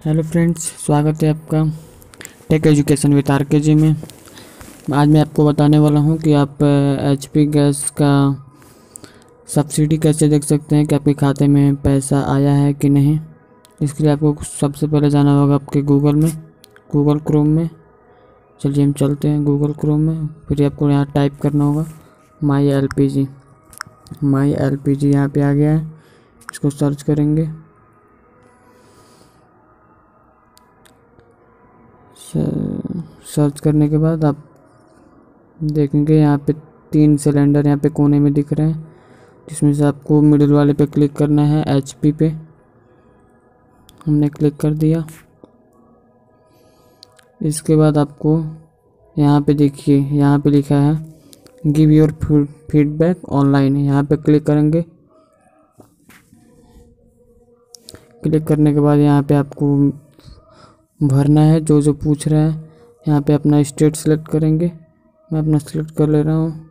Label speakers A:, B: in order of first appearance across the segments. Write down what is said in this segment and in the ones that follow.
A: Hello friends, स्वागत है आपका टेक एजुकेशन विद आरकेजी में। आज मैं आपको बताने वाला हूं कि आप एचपी गैस का सब्सिडी कैसे देख सकते हैं कि आपके खाते में पैसा आया है कि नहीं। इसके लिए आपको सबसे पहले जाना होगा आपके गूगल क्रोम में। चलिए हम चलते हैं गूगल क्रोम में। फिर आपको यहाँ टाइप करना होगा माई एल पी जी यहाँ पे आ गया है। इसको सर्च करेंगे। सर्च करने के बाद आप देखेंगे यहाँ पे 3 सिलेंडर यहाँ पे कोने में दिख रहे हैं, जिसमें से आपको मिडिल वाले पे क्लिक करना है। एचपी पे हमने क्लिक कर दिया। इसके बाद आपको यहाँ पे देखिए, यहाँ पे लिखा है गिव योर फीडबैक ऑनलाइन। यहाँ पे क्लिक करेंगे। क्लिक करने के बाद यहाँ पे आपको भरना है जो जो पूछ रहा है। यहाँ पे अपना स्टेट सेलेक्ट करेंगे। मैं अपना सेलेक्ट कर ले रहा हूँ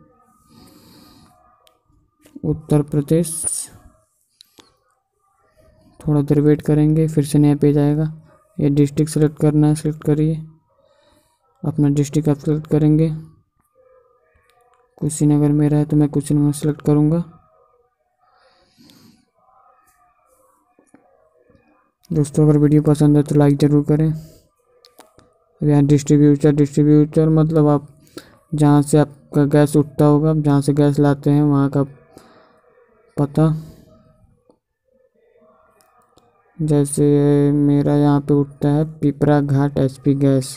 A: उत्तर प्रदेश। थोड़ा देर वेट करेंगे, फिर से नया पेज आएगा। ये डिस्ट्रिक्ट सेलेक्ट करना है, सेलेक्ट करिए। अपना डिस्ट्रिक्ट आप सेलेक्ट करेंगे। कुशीनगर मेरा है तो मैं कुशीनगर सेलेक्ट करूँगा। दोस्तों, अगर वीडियो पसंद है तो लाइक ज़रूर करें। यहाँ डिस्ट्रीब्यूटर मतलब आप जहाँ से आपका गैस उठता होगा, आप जहाँ से गैस लाते हैं वहाँ का पता। जैसे मेरा यहाँ पे उठता है पिपरा घाट एचपी गैस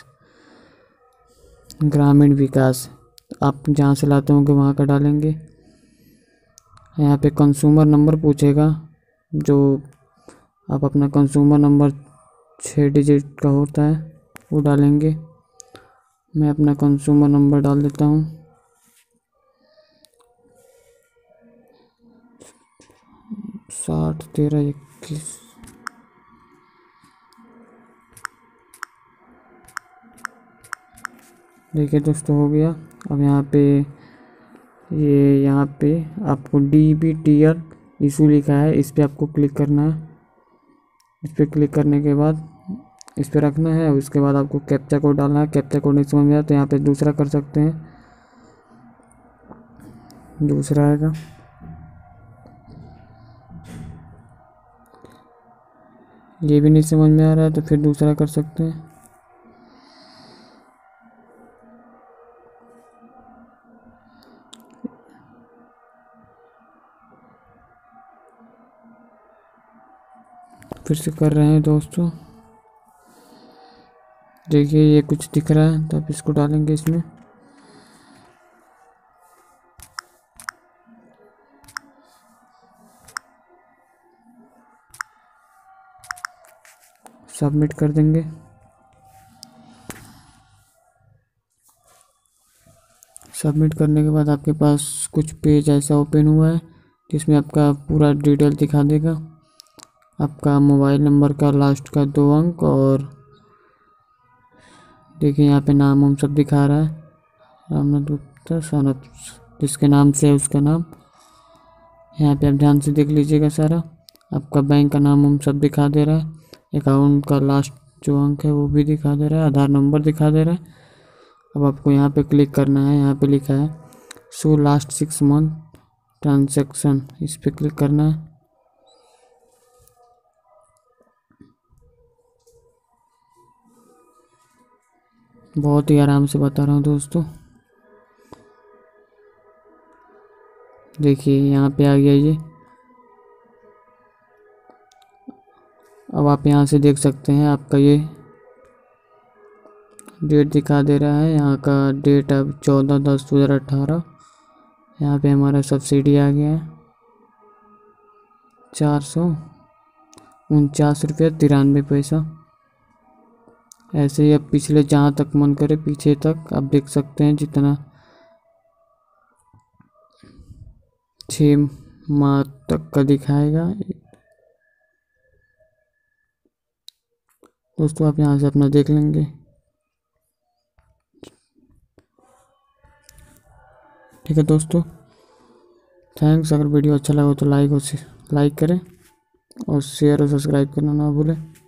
A: ग्रामीण विकास। आप जहाँ से लाते होंगे वहाँ का डालेंगे। यहाँ पे कंज्यूमर नंबर पूछेगा, जो आप अपना कंज्यूमर नंबर 6 डिजिट का होता है वो डालेंगे। मैं अपना कंज्यूमर नंबर डाल देता हूँ। साठ 13 21। देखिए दोस्तों, हो गया। अब यहाँ पे आपको DBTR इशू लिखा है, इस पर आपको क्लिक करना है। इस पर क्लिक करने के बाद इस पर रखना है। उसके बाद आपको कैप्चा कोड डालना है। कैप्चा कोड नहीं समझ में आया तो यहाँ पे दूसरा कर सकते हैं। दूसरा आएगा। ये भी नहीं समझ में आ रहा है तो फिर दूसरा कर सकते हैं। फिर से कर रहे हैं दोस्तों। देखिए ये कुछ दिख रहा है तो आप इसको डालेंगे इसमें। सबमिट कर देंगे। सबमिट करने के बाद आपके पास कुछ पेज ऐसा ओपन हुआ है जिसमें आपका पूरा डिटेल दिखा देगा। आपका मोबाइल नंबर का लास्ट का 2 अंक, और देखिए यहाँ पे नाम हम सब दिखा रहा है। रामनाथ गुप्ता सौनभ, जिसके नाम से है उसका नाम। यहाँ पे आप ध्यान से देख लीजिएगा सारा। आपका बैंक का नाम हम सब दिखा दे रहा है। अकाउंट का लास्ट जो अंक है वो भी दिखा दे रहा है। आधार नंबर दिखा दे रहा है। अब आपको यहाँ पे क्लिक करना है। यहाँ पे लिखा है शो लास्ट 6 मंथ ट्रांजैक्शन, इस पे क्लिक करना है। बहुत ही आराम से बता रहा हूँ दोस्तों। देखिए यहाँ पे आ गया ये। अब आप यहाँ से देख सकते हैं आपका ये डेट दिखा दे रहा है। यहाँ का डेट अब 14/10/2018। यहाँ पे हमारा सब्सिडी आ गया है 449.93 रुपया। ऐसे ही अब पिछले जहाँ तक मन करे पीछे तक आप देख सकते हैं, जितना 6 माह तक का दिखाएगा। दोस्तों आप यहाँ से अपना देख लेंगे। ठीक है दोस्तों, थैंक्स। अगर वीडियो अच्छा लगा तो लाइक करें और शेयर और सब्सक्राइब करना ना भूलें।